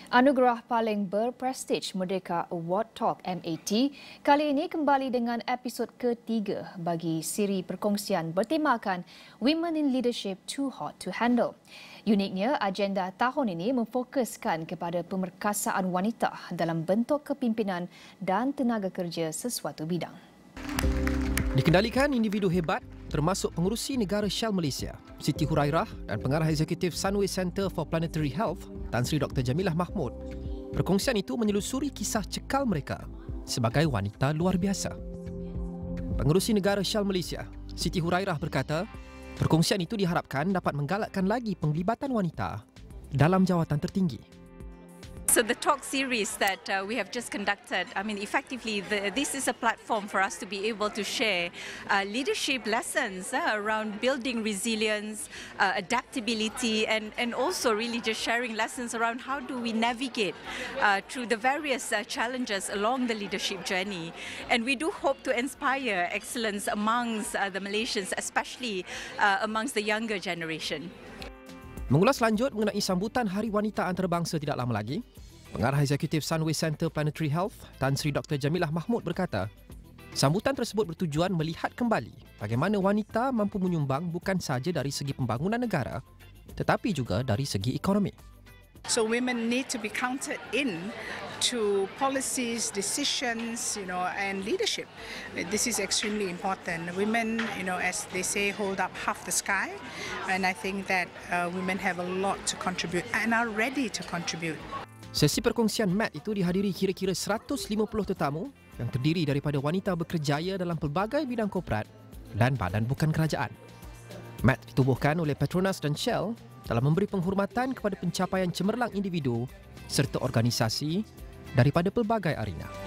Anugerah paling berprestij Merdeka Award Talk MAT kali ini kembali dengan episod ketiga bagi siri perkongsian bertemakan Women in Leadership Too Hot to Handle. Uniknya, agenda tahun ini memfokuskan kepada pemerkasaan wanita dalam bentuk kepimpinan dan tenaga kerja sesuatu bidang. Dikendalikan individu hebat termasuk pengerusi negara Shell Malaysia, Siti Hurairah dan pengarah eksekutif Sunway Centre for Planetary Health, Tan Sri Dr. Jamilah Mahmud. Perkongsian itu menyelusuri kisah cekal mereka sebagai wanita luar biasa. Pengerusi negara Shell Malaysia, Siti Hurairah berkata, perkongsian itu diharapkan dapat menggalakkan lagi penglibatan wanita dalam jawatan tertinggi. So the talk series that we have just conducted, effectively this is a platform for us to be able to share leadership lessons around building resilience, adaptability, and also really just sharing lessons around how do we navigate through the various challenges along the leadership journey. And we do hope to inspire excellence amongst the Malaysians, especially amongst the younger generation. Mengulas lanjut mengenai sambutan Hari Wanita Antarabangsa tidak lama lagi, pengarah eksekutif Sunway Centre Planetary Health, Tan Sri Dr. Jamilah Mahmud berkata, sambutan tersebut bertujuan melihat kembali bagaimana wanita mampu menyumbang bukan sahaja dari segi pembangunan negara, tetapi juga dari segi ekonomi. So women need to be counted in to policies, decisions, and leadership. This is extremely important. Women, as they say, hold up half the sky, and I think that women have a lot to contribute and are ready to contribute. Sesi perkongsian MAT itu dihadiri kira-kira 150 tetamu yang terdiri daripada wanita bekerjaya dalam pelbagai bidang korporat dan badan bukan kerajaan. MAT ditubuhkan oleh Petronas dan Shell dalam memberi penghormatan kepada pencapaian cemerlang individu serta organisasi daripada pelbagai arena.